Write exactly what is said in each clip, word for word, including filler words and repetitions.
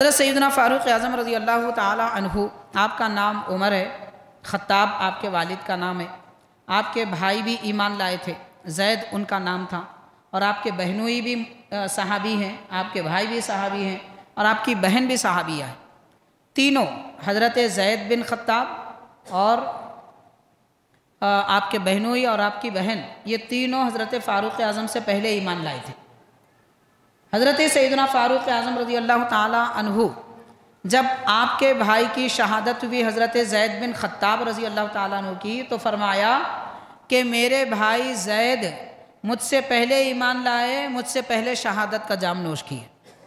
حضرت سیدنا فاروق اعظم رضی اللہ تعالی عنہ، آپ کا نام عمر ہے، خطاب آپ کے والد کا نام ہے، آپ کے بھائی بھی ایمان لائے تھے، زید ان کا نام تھا، اور آپ کے بہنوئی بھی صحابی ہیں، آپ کے بھائی بھی صحابی ہیں، اور آپ کی بہن بھی صحابیہ ہے۔ تینوں حضرت زید بن خطاب اور آپ کے بہنوئی اور آپ کی بہن، یہ تینوں حضرت فاروق اعظم سے پہلے ایمان لائے تھے۔ حضرت سیدنا فاروق اعظم رضی اللہ تعالی عنہ جب آپ کے بھائی کی شہادت ہوئی حضرت زید بن خطاب رضی اللہ تعالیٰ عنہ کی، تو فرمایا کہ میرے بھائی زید مجھ سے پہلے ایمان لائے، مجھ سے پہلے شہادت کا جام نوش کیے۔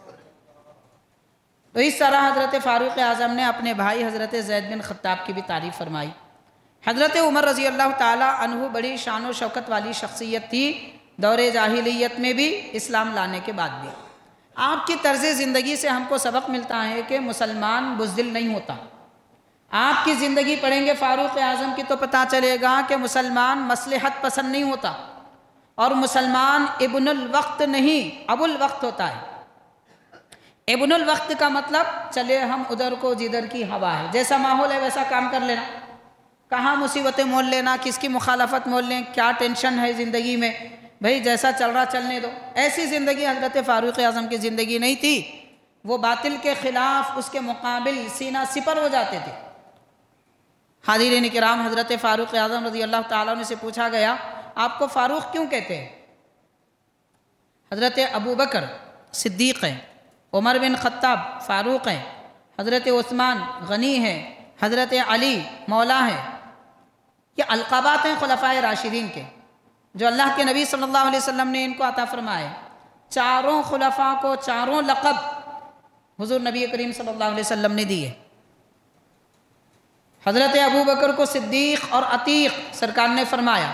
تو اس طرح حضرت فاروق اعظم نے اپنے بھائی حضرت زید بن خطاب کی بھی تعریف فرمائی۔ حضرت عمر رضی اللہ تعالیٰ عنہ بڑی شان و شوکت والی شخصیت تھی، دور جاہلیت میں بھی، اسلام لانے کے بعد بھی۔ آپ کی طرز زندگی سے ہم کو سبق ملتا ہے کہ مسلمان بزدل نہیں ہوتا۔ آپ کی زندگی پڑھیں گے فاروق اعظم کی تو پتہ چلے گا کہ مسلمان مصلحت پسند نہیں ہوتا، اور مسلمان ابن الوقت نہیں ابو الوقت ہوتا ہے۔ ابن الوقت کا مطلب چلے ہم ادھر کو جدھر کی ہوا ہے، جیسا ماحول ہے ویسا کام کر لینا، کہاں مصیبتیں مول لینا، کس کی مخالفت مول لیں، کیا ٹینشن ہے زندگی میں، بھئی جیسا چل رہا چلنے دو۔ ایسی زندگی حضرت فاروق اعظم کی زندگی نہیں تھی، وہ باطل کے خلاف اس کے مقابل سینہ سپر ہو جاتے تھے۔ حاضرین کرام، حضرت فاروق اعظم رضی اللہ تعالیٰ عنہ سے پوچھا گیا آپ کو فاروق کیوں کہتے ہیں؟ حضرت ابو بکر صدیق ہیں، عمر بن خطاب فاروق ہیں، حضرت عثمان غنی ہیں، حضرت علی مولا ہیں۔ یہ القابات ہیں خلفائے راشدین کے، جو اللہ کے نبی صلی اللہ علیہ وسلم نے ان کو عطا فرمائے۔ چاروں خلفاء کو چاروں لقب حضور نبی کریم صلی اللہ علیہ وسلم نے دیے۔ حضرت ابو بکر کو صدیق اور عتیق سرکار نے فرمایا،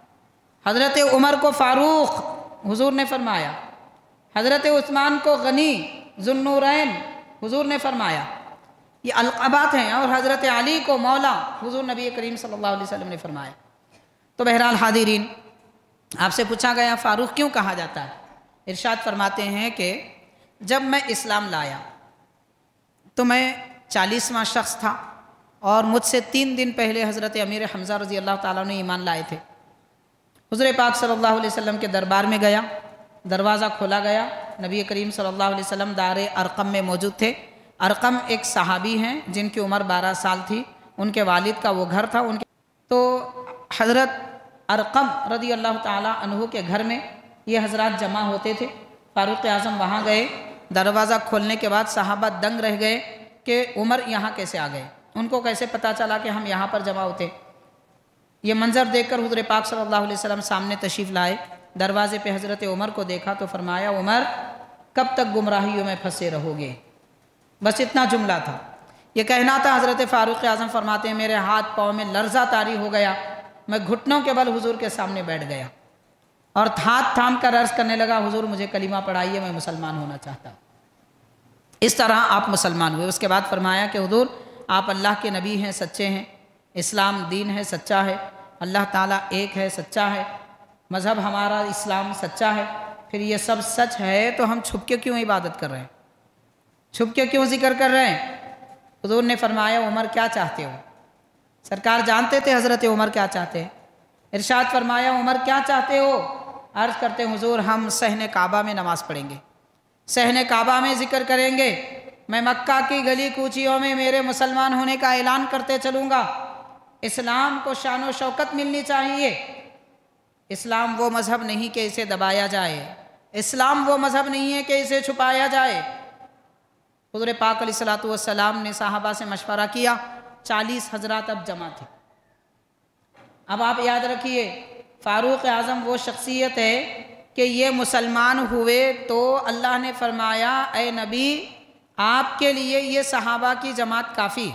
حضرت عمر کو فاروق حضور نے فرمایا، حضرت عثمان کو غنی ذو النورین حضور نے فرمایا۔ یہ القابات ہیں، اور حضرت علی کو مولا حضور نبی کریم صلی اللہ علیہ وسلم نے فرمایا۔ تو بہرحال حاضرین، آپ سے پوچھا گیا فاروق کیوں کہا جاتا ہے؟ ارشاد فرماتے ہیں کہ جب میں اسلام لایا تو میں چالیسواں شخص تھا، اور مجھ سے تین دن پہلے حضرت امیر حمزہ رضی اللہ تعالیٰ نے ایمان لائے تھے۔ حضور پاک صلی اللہ علیہ وسلم کے دربار میں گیا، دروازہ کھولا گیا، نبی کریم صلی اللہ علیہ وسلم دار ارقم میں موجود تھے۔ ارقم ایک صحابی ہیں جن کی عمر بارہ سال تھی، ان کے والد کا وہ گھر تھا ان کے، تو حضرت ارقم رضی اللہ تعالیٰ عنہ کے گھر میں یہ حضرات جمع ہوتے تھے۔ فاروق اعظم وہاں گئے، دروازہ کھولنے کے بعد صحابہ دنگ رہ گئے کہ عمر یہاں کیسے آ گئے، ان کو کیسے پتہ چلا کہ ہم یہاں پر جمع ہوتے۔ یہ منظر دیکھ کر حضور پاک صلی اللہ علیہ وسلم سامنے تشریف لائے، دروازے پہ حضرت عمر کو دیکھا تو فرمایا عمر کب تک گمراہیوں میں پھنسے رہو گے؟ بس اتنا جملہ تھا، یہ کہنا تھا۔ حضرت فاروق اعظم فرماتے ہیں میرے ہاتھ پاؤں میں لرزہ طاری ہو گیا، میں گھٹنوں کے بل حضور کے سامنے بیٹھ گیا اور ہاتھ تھام کر عرض کرنے لگا حضور مجھے کلمہ پڑھائیے، میں مسلمان ہونا چاہتا ہوں۔ اس طرح آپ مسلمان ہوئے۔ اس کے بعد فرمایا کہ حضور آپ اللہ کے نبی ہیں، سچے ہیں، اسلام دین ہے، سچا ہے، اللہ تعالیٰ ایک ہے، سچا ہے، مذہب ہمارا اسلام سچا ہے۔ پھر یہ سب سچ ہے تو ہم چھپ کے کیوں عبادت کر رہے ہیں، چھپ کے کیوں ذکر کر رہے ہیں؟ حضور نے فرمایا عمر کیا چاہتے ہو؟ سرکار جانتے تھے حضرت عمر کیا چاہتے ہیں۔ ارشاد فرمایا عمر کیا چاہتے ہو؟ عرض کرتے ہیں حضور ہم صحن کعبہ میں نماز پڑھیں گے، صحن کعبہ میں ذکر کریں گے، میں مکہ کی گلی کوچیوں میں میرے مسلمان ہونے کا اعلان کرتے چلوں گا۔ اسلام کو شان و شوکت ملنی چاہیے۔ اسلام وہ مذہب نہیں کہ اسے دبایا جائے، اسلام وہ مذہب نہیں ہے کہ اسے چھپایا جائے۔ حضور پاک علیہ الصلوۃ والسلام نے صحابہ سے مشورہ کیا، چالیس حضرات اب جمع تھے۔ اب آپ یاد رکھیے فاروق اعظم وہ شخصیت ہے کہ یہ مسلمان ہوئے تو اللہ نے فرمایا اے نبی آپ کے لیے یہ صحابہ کی جماعت کافی۔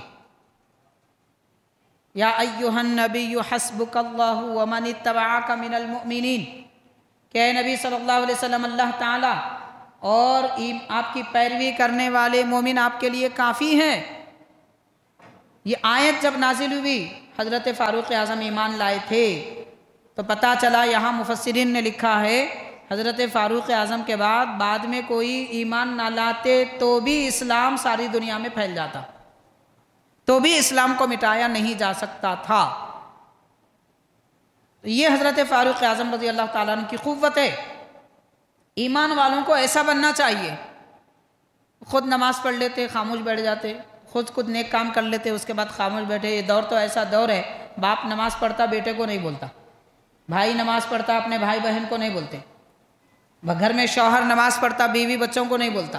یا ایھا النبی حسبک اللہ ومن اتبعک من المؤمنین، کہ اے نبی صلی اللہ علیہ وسلم اللہ تعالیٰ اور آپ کی پیروی کرنے والے مومن آپ کے لیے کافی ہیں۔ یہ آیت جب نازل ہوئی حضرت فاروق اعظم ایمان لائے تھے تو پتہ چلا، یہاں مفسرین نے لکھا ہے حضرت فاروق اعظم کے بعد بعد میں کوئی ایمان نہ لاتے تو بھی اسلام ساری دنیا میں پھیل جاتا، تو بھی اسلام کو مٹایا نہیں جا سکتا تھا۔ یہ حضرت فاروق اعظم رضی اللہ تعالیٰ عنہ کی قوت ہے۔ ایمان والوں کو ایسا بننا چاہیے، خود نماز پڑھ لیتے خاموش بیٹھ جاتے، خود خود نیک کام کر لیتے اس کے بعد خاموش بیٹھے۔ یہ دور تو ایسا دور ہے، باپ نماز پڑھتا بیٹے کو نہیں بولتا، بھائی نماز پڑھتا اپنے بھائی بہن کو نہیں بولتے، گھر میں شوہر نماز پڑھتا بیوی بچوں کو نہیں بولتا۔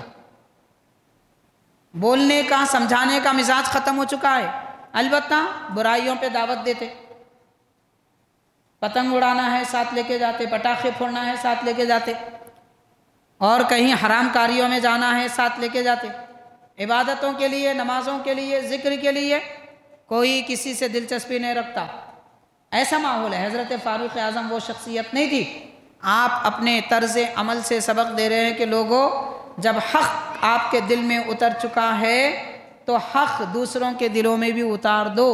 بولنے کا سمجھانے کا مزاج ختم ہو چکا ہے، البتہ برائیوں پہ دعوت دیتے، پتنگ اڑانا ہے ساتھ لے کے جاتے، پٹاخے پھوڑنا ہے ساتھ لے کے جاتے، اور کہیں حرام کاریوں میں جانا ہے ساتھ لے کے جاتے۔ عبادتوں کے لیے، نمازوں کے لیے، ذکر کے لیے کوئی کسی سے دلچسپی نہیں رکھتا، ایسا ماحول ہے۔ حضرت فاروق اعظم وہ شخصیت نہیں تھی۔ آپ اپنے طرز عمل سے سبق دے رہے ہیں کہ لوگوں، جب حق آپ کے دل میں اتر چکا ہے تو حق دوسروں کے دلوں میں بھی اتار دو۔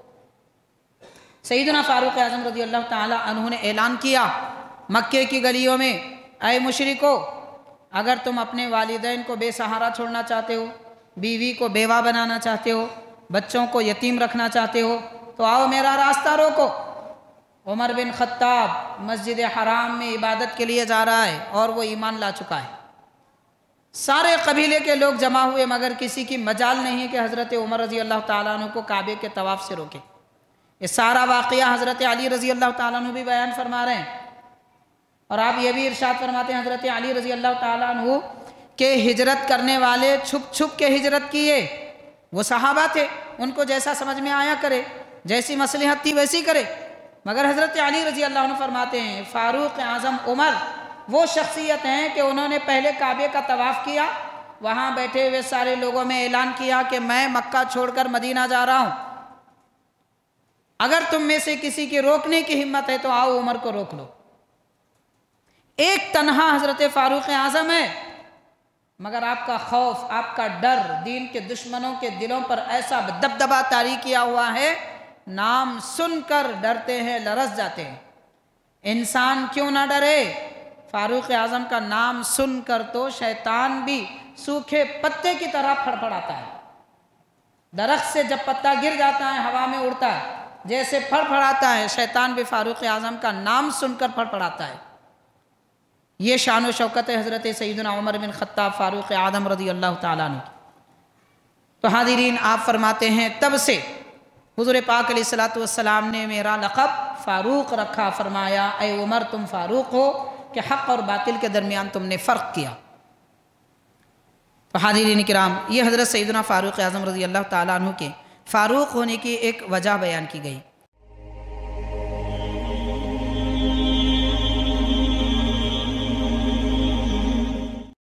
سیدنا فاروق اعظم رضی اللہ تعالی عنہ نے اعلان کیا مکے کی گلیوں میں، اے مشرکو، اگر تم اپنے والدین کو بے سہارا چھوڑنا چاہتے ہو، بیوی کو بیوہ بنانا چاہتے ہو، بچوں کو یتیم رکھنا چاہتے ہو تو آؤ میرا راستہ روکو۔ عمر بن خطاب مسجد حرام میں عبادت کے لیے جا رہا ہے اور وہ ایمان لا چکا ہے۔ سارے قبیلے کے لوگ جمع ہوئے مگر کسی کی مجال نہیں ہے کہ حضرت عمر رضی اللہ تعالیٰ عنہ کو کعبے کے طواف سے روکے۔ یہ سارا واقعہ حضرت علی رضی اللہ تعالیٰ عنہ بھی بیان فرما رہے ہیں، اور آپ یہ بھی ارشاد فرماتے ہیں حضرت علی رضی اللہ تعالیٰ عنہ کہ ہجرت کرنے والے چھپ چھپ کے ہجرت کیے، وہ صحابہ تھے، ان کو جیسا سمجھ میں آیا کرے، جیسی مصلحت تھی ویسی کرے، مگر حضرت علی رضی اللہ عنہ فرماتے ہیں فاروق اعظم عمر وہ شخصیت ہیں کہ انہوں نے پہلے کعبے کا طواف کیا، وہاں بیٹھے ہوئے سارے لوگوں میں اعلان کیا کہ میں مکہ چھوڑ کر مدینہ جا رہا ہوں، اگر تم میں سے کسی کی روکنے کی ہمت ہے تو آؤ عمر کو روک لو۔ ایک تنہا حضرت فاروق اعظم ہے، مگر آپ کا خوف، آپ کا ڈر دین کے دشمنوں کے دلوں پر ایسا دبدبہ طاری کیا ہوا ہے، نام سن کر ڈرتے ہیں، لرز جاتے ہیں۔ انسان کیوں نہ ڈرے؟ فاروق اعظم کا نام سن کر تو شیطان بھی سوکھے پتے کی طرح پھڑ پھڑاتا ہے۔ درخت سے جب پتا گر جاتا ہے ہوا میں اڑتا ہے، جیسے پھڑ پھڑاتا ہے، شیطان بھی فاروق اعظم کا نام سن کر پھڑ پھڑاتا ہے۔ یہ شان و شوکت ہے حضرت سیدنا عمر بن خطاب فاروق اعظم رضی اللہ تعالیٰ عنہ کی۔ تو حاضرین، آپ فرماتے ہیں تب سے حضور پاک علیہ الصلوۃ والسلام نے میرا لقب فاروق رکھا، فرمایا اے عمر تم فاروق ہو کہ حق اور باطل کے درمیان تم نے فرق کیا۔ تو حاضرین کرام، یہ حضرت سیدنا فاروق اعظم رضی اللہ تعالیٰ عنہ کے فاروق ہونے کی ایک وجہ بیان کی گئی۔